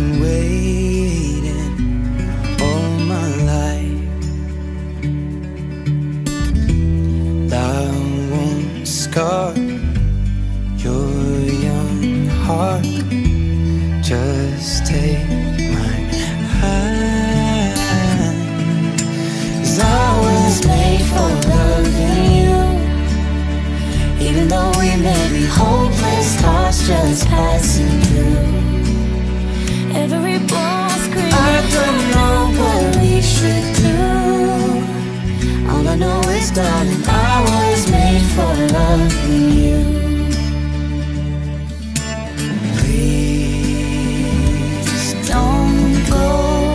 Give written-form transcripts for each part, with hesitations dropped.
been waiting all my life. That won't scar your young heart. Just take my hand. 'Cause I was made for loving you. Even though we may be hopeless, hearts just passing through. Every bone screaming, I don't know what we should do. All I know is, darling, I was made for loving you. Please don't go.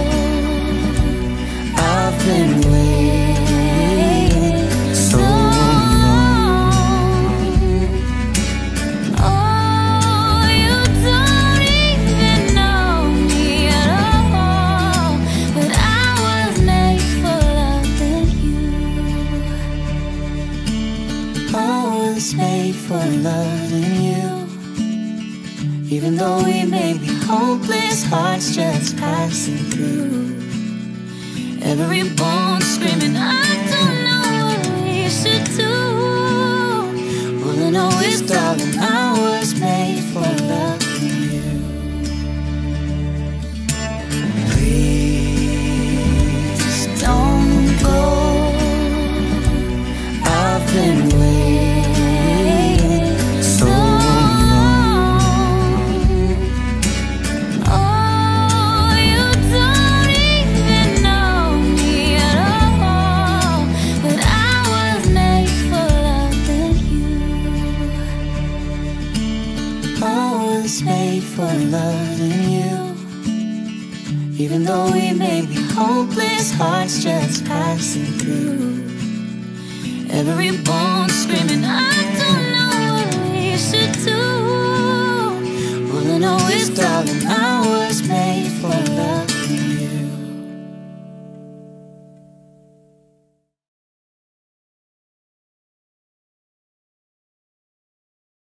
I've been waiting so long. Oh, you don't even know me at all, but I was made for loving you. I was made for loving you. Even though we may be hopeless, hearts just passing through. Every bone screaming, I don't know what we should do. All I know is, darling, I was made for loving you. Please don't go. I've been waiting so long. Oh, you don't even know me at all, but I was made for loving you. I was made for loving you. Even though we may be hopeless, hearts just passing through. Every bone screaming, I don't know what we should do. All I know is, darling, I was made